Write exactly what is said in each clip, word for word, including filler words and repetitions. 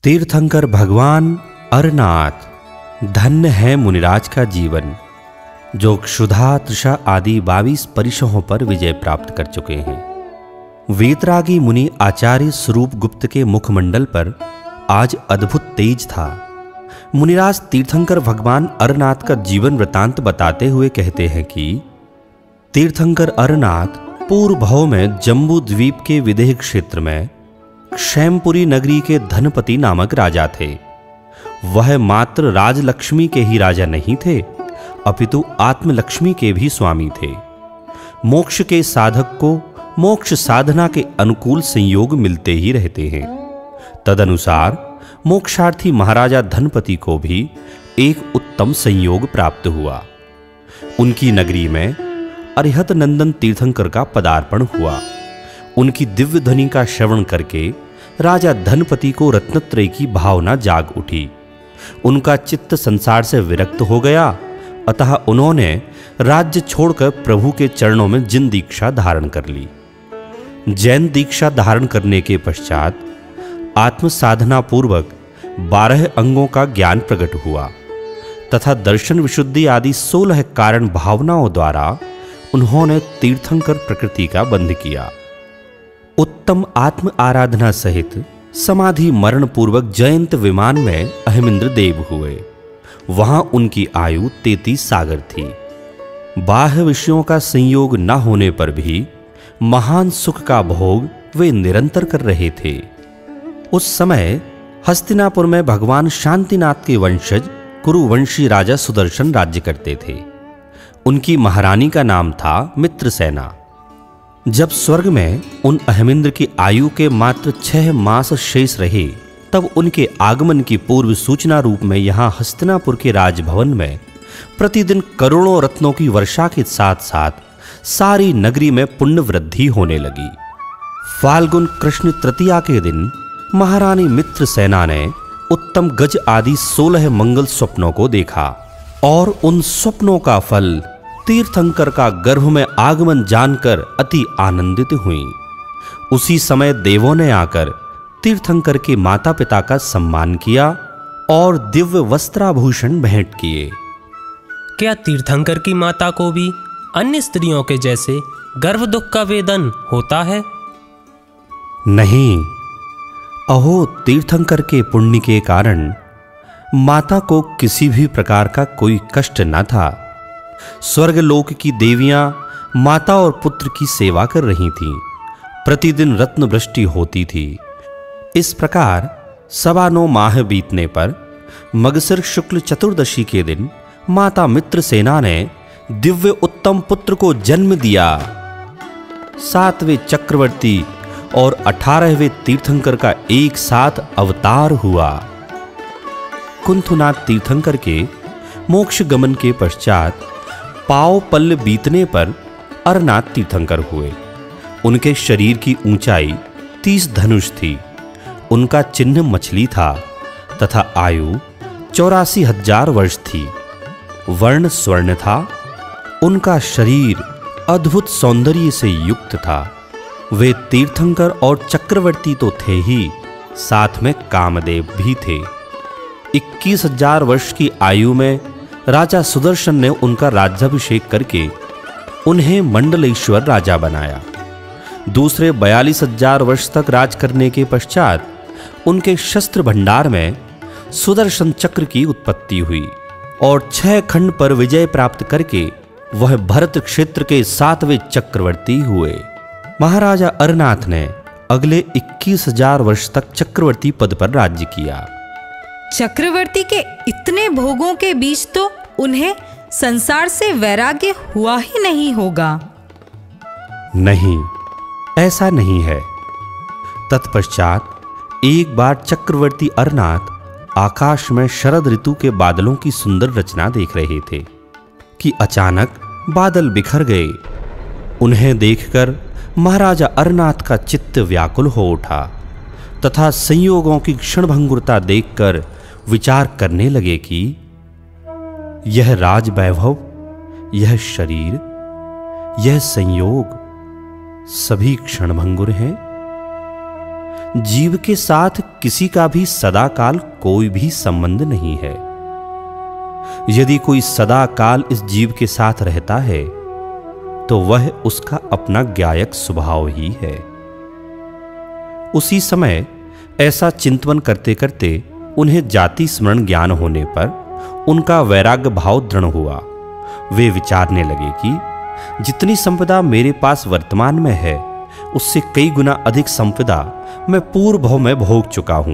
तीर्थंकर भगवान अरनाथ, धन्य है मुनिराज का जीवन, जो क्षुधा तृषा आदि बाईस परिशों पर विजय प्राप्त कर चुके हैं। वीतरागी मुनि आचार्य स्वरूप गुप्त के मुखमंडल पर आज अद्भुत तेज था। मुनिराज तीर्थंकर भगवान अरनाथ का जीवन वृतांत बताते हुए कहते हैं कि तीर्थंकर अरनाथ पूर्व भव में जम्बू द्वीप के विदेह क्षेत्र में क्षेमपुरी नगरी के धनपति नामक राजा थे। वह मात्र राजलक्ष्मी के ही राजा नहीं थे, अपितु आत्मलक्ष्मी के भी स्वामी थे। मोक्ष के साधक को मोक्ष साधना के अनुकूल संयोग मिलते ही रहते हैं। तदनुसार मोक्षार्थी महाराजा धनपति को भी एक उत्तम संयोग प्राप्त हुआ। उनकी नगरी में अरिहत नंदन तीर्थंकर का पदार्पण हुआ। उनकी दिव्य ध्वनि का श्रवण करके राजा धनपति को रत्नत्रय की भावना जाग उठी। उनका चित्त संसार से विरक्त हो गया, अतः उन्होंने राज्य छोड़कर प्रभु के चरणों में जिन दीक्षा धारण कर ली। जैन दीक्षा धारण करने के पश्चात आत्म साधना पूर्वक बारह अंगों का ज्ञान प्रकट हुआ तथा दर्शन विशुद्धि आदि सोलह कारण भावनाओं द्वारा उन्होंने तीर्थंकर प्रकृति का बंध किया। उत्तम आत्म आराधना सहित समाधि मरण पूर्वक जयंत विमान में अहमिंद्र देव हुए। वहां उनकी आयु तैंतीस सागर थी। बाह्य विषयों का संयोग न होने पर भी महान सुख का भोग वे निरंतर कर रहे थे। उस समय हस्तिनापुर में भगवान शांतिनाथ के वंशज कुरुवंशी राजा सुदर्शन राज्य करते थे। उनकी महारानी का नाम था मित्रसेना। जब स्वर्ग में उन अहमिंद्र की आयु के मात्र छह मास शेष रहे, तब उनके आगमन की पूर्व सूचना रूप में यहाँ हस्तिनापुर के राजभवन में प्रतिदिन करोड़ों रत्नों की वर्षा के साथ साथ सारी नगरी में पुण्य वृद्धि होने लगी। फाल्गुन कृष्ण तृतीया के दिन महारानी मित्रसेना ने उत्तम गज आदि सोलह मंगल स्वप्नों को देखा और उन स्वप्नों का फल तीर्थंकर का गर्भ में आगमन जानकर अति आनंदित हुई। उसी समय देवों ने आकर तीर्थंकर के माता पिता का सम्मान किया और दिव्य वस्त्राभूषण भेंट किए। क्या तीर्थंकर की माता को भी अन्य स्त्रियों के जैसे गर्भ दुख का वेदन होता है? नहीं, अहो तीर्थंकर के पुण्य के कारण माता को किसी भी प्रकार का कोई कष्ट न था। स्वर्गलोक की देवियां माता और पुत्र की सेवा कर रही थीं। प्रतिदिन रत्न वृष्टि होती थी। इस प्रकार सवा नौ माह बीतने पर मगसर शुक्ल चतुर्दशी के दिन माता मित्रसेना ने दिव्य उत्तम पुत्र को जन्म दिया। सातवें चक्रवर्ती और अठारहवें तीर्थंकर का एक साथ अवतार हुआ। कुंथुनाथ तीर्थंकर के मोक्ष गमन के पश्चात पाव पल्ल बीतने पर अरनाथ तीर्थंकर हुए। उनके शरीर की ऊंचाई तीस धनुष थी। उनका चिन्ह मछली था तथा आयु चौरासी हजार वर्ष थी। वर्ण स्वर्ण था। उनका शरीर अद्भुत सौंदर्य से युक्त था। वे तीर्थंकर और चक्रवर्ती तो थे ही, साथ में कामदेव भी थे। इक्कीस हजार वर्ष की आयु में राजा सुदर्शन ने उनका राज्याभिषेक करके उन्हें मंडलेश्वर राजा बनाया। दूसरे बयालीस हजार वर्ष तक राज करने के पश्चात उनके शस्त्र भंडार में सुदर्शन चक्र की उत्पत्ति हुई और छह खंड पर विजय प्राप्त करके वह भरत क्षेत्र के सातवें चक्रवर्ती हुए। महाराजा अरनाथ ने अगले इक्कीस हजार वर्ष तक चक्रवर्ती पद पर राज्य किया। चक्रवर्ती के इतने भोगों के बीच तो उन्हें संसार से वैराग्य हुआ ही नहीं होगा। नहीं, ऐसा नहीं है। तत्पश्चात एक बार चक्रवर्ती अरनाथ आकाश में शरद ऋतु के बादलों की सुंदर रचना देख रहे थे कि अचानक बादल बिखर गए। उन्हें देखकर महाराजा अरनाथ का चित्त व्याकुल हो उठा तथा संयोगों की क्षणभंगुरता देखकर विचार करने लगे कि यह राज वैभव, यह शरीर, यह संयोग सभी क्षणभंगुर हैं। जीव के साथ किसी का भी सदाकाल कोई भी संबंध नहीं है। यदि कोई सदाकाल इस जीव के साथ रहता है तो वह उसका अपना ज्ञायक स्वभाव ही है। उसी समय ऐसा चिंतन करते करते उन्हें जाति स्मरण ज्ञान होने पर उनका वैराग्य भाव दृढ़ हुआ। वे विचारने लगे कि जितनी संपदा मेरे पास वर्तमान में है उससे कई गुना अधिक संपदा मैं पूर्व भव में भोग चुका हूं।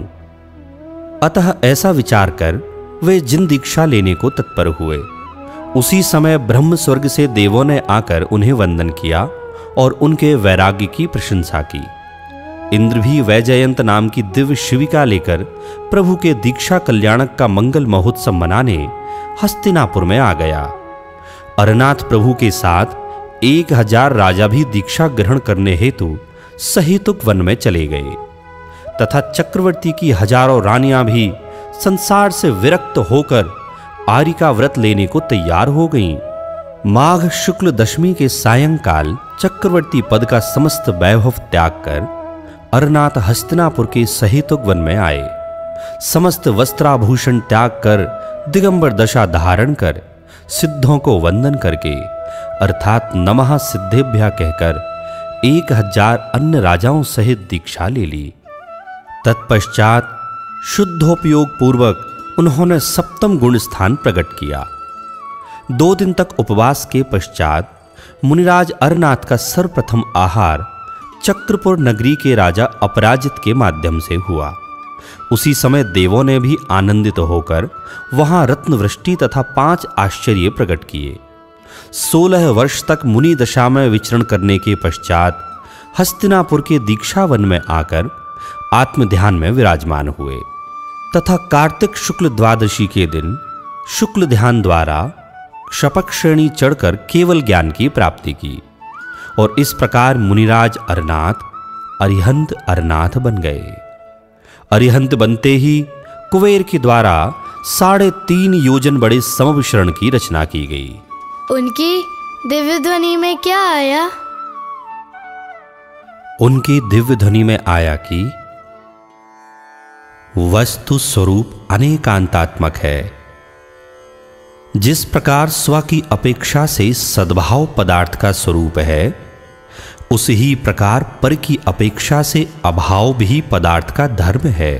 अतः ऐसा विचार कर वे जिन दीक्षा लेने को तत्पर हुए। उसी समय ब्रह्म स्वर्ग से देवों ने आकर उन्हें वंदन किया और उनके वैराग्य की प्रशंसा की। इंद्र भी वैजयंत नाम की दिव्य शिविका लेकर प्रभु के दीक्षा कल्याणक का मंगल महोत्सव मनाने हस्तिनापुर में आ गया। अरनाथ प्रभु के साथ एक हजार राजा भी दीक्षा ग्रहण करने हेतु सहेतुक वन में चले गए तथा चक्रवर्ती की हजारों रानियां भी संसार से विरक्त होकर आर्य का व्रत लेने को तैयार हो गईं। माघ शुक्ल दशमी के सायंकाल चक्रवर्ती पद का समस्त वैभव त्याग कर अरनाथ हस्तिनापुर के सहेतुक वन में आए। समस्त वस्त्राभूषण त्याग कर दिगंबर दशा धारण कर सिद्धों को वंदन करके अर्थात नमः सिद्धेभ्यः कहकर एक हजार अन्य राजाओं सहित दीक्षा ले ली। तत्पश्चात शुद्धोपयोग पूर्वक उन्होंने सप्तम गुण स्थान प्रकट किया। दो दिन तक उपवास के पश्चात मुनिराज अरनाथ का सर्वप्रथम आहार चक्रपुर नगरी के राजा अपराजित के माध्यम से हुआ। उसी समय देवों ने भी आनंदित होकर वहां रत्न वृष्टि तथा पांच आश्चर्य प्रकट किए। सोलह वर्ष तक मुनि दशा में विचरण करने के पश्चात हस्तिनापुर के दीक्षावन में आकर आत्म ध्यान में विराजमान हुए तथा कार्तिक शुक्ल द्वादशी के दिन शुक्ल ध्यान द्वारा शपक श्रेणी चढ़कर केवल ज्ञान की प्राप्ति की और इस प्रकार मुनिराज अरनाथ अरिहंत अरनाथ बन गए। अरिहंत बनते ही कुबेर के द्वारा साढ़े तीन योजन बड़े समविशरण की रचना की गई। उनकी दिव्य ध्वनि में क्या आया? उनकी दिव्य ध्वनि में आया कि वस्तु स्वरूप अनेकांतात्मक है। जिस प्रकार स्व की अपेक्षा से सद्भाव पदार्थ का स्वरूप है, उसी ही प्रकार पर की अपेक्षा से अभाव भी पदार्थ का धर्म है।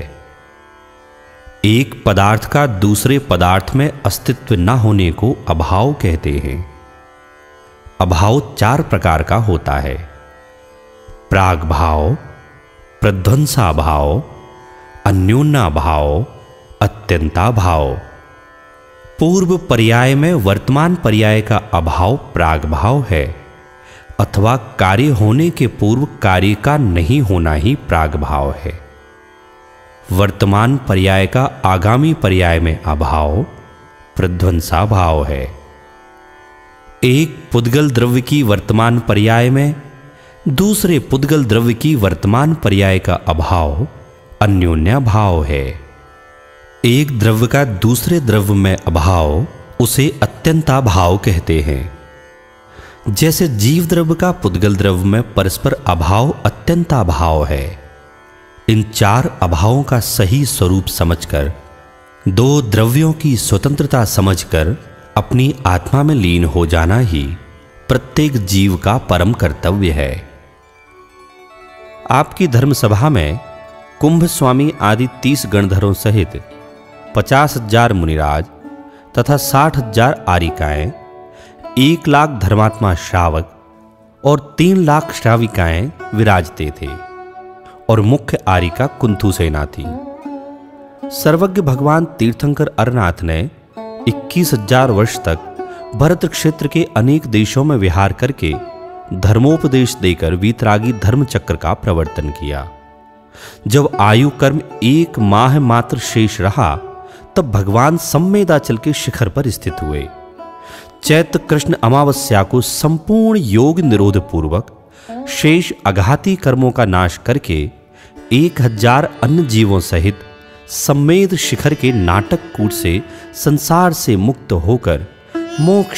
एक पदार्थ का दूसरे पदार्थ में अस्तित्व न होने को अभाव कहते हैं। अभाव चार प्रकार का होता है: प्राग भाव, प्रध्वंसा भाव, अन्योन्या भाव, अत्यंता भाव। पूर्व पर्याय में वर्तमान पर्याय का अभाव प्राग भाव है अथवा कार्य होने के पूर्व कार्य का नहीं होना ही प्राग भाव है। वर्तमान पर्याय का आगामी पर्याय में अभाव प्रध्वंसा भाव है। एक पुद्गल द्रव्य की वर्तमान पर्याय में दूसरे पुद्गल द्रव्य की वर्तमान पर्याय का अभाव अन्योन्या भाव है। एक द्रव्य का दूसरे द्रव्य में अभाव उसे अत्यंता भाव कहते हैं। जैसे जीव द्रव्य का पुद्गल द्रव्य में परस्पर अभाव अत्यंता भाव है। इन चार अभावों का सही स्वरूप समझकर, दो द्रव्यों की स्वतंत्रता समझकर अपनी आत्मा में लीन हो जाना ही प्रत्येक जीव का परम कर्तव्य है। आपकी धर्मसभा में कुंभ स्वामी आदि तीस गणधरों सहित पचास हजार मुनिराज तथा साठ हजार आरिकाएं, एक लाख धर्मात्मा श्रावक और तीन लाख श्राविकाएं विराजते थे और मुख्य आरिका कुंथु सेना थी। सर्वज्ञ भगवान तीर्थंकर अरनाथ ने इक्कीस हजार वर्ष तक भरत क्षेत्र के अनेक देशों में विहार करके धर्मोपदेश देकर वीतरागी धर्मचक्र का प्रवर्तन किया। जब आयु कर्म एक माह मात्र शेष रहा तब भगवान सम्मेदाचल के शिखर पर स्थित हुए। चैत्र कृष्ण अमावस्या को संपूर्ण योग निरोध पूर्वक शेष अघाती कर्मों का नाश करके एक हजार अन्य जीवों सहित सम्मेद शिखर के नाटक कूट से संसार से मुक्त होकर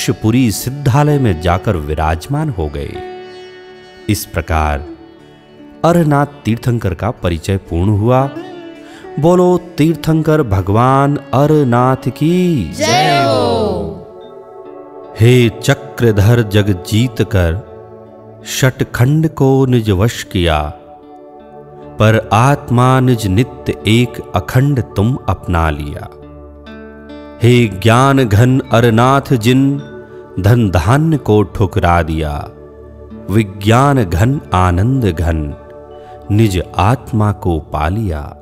मोक्षपुरी सिद्धालय में जाकर विराजमान हो गए। इस प्रकार अरनाथ तीर्थंकर का परिचय पूर्ण हुआ। बोलो तीर्थंकर भगवान अरनाथ की जय हो। हे चक्रधर जग जीत कर षटखंड को निज वश किया, पर आत्मा निज नित्य एक अखंड तुम अपना लिया। हे ज्ञान घन अरनाथ जिन धन धान्य को ठुकरा दिया, विज्ञान घन आनंद घन निज आत्मा को पा लिया।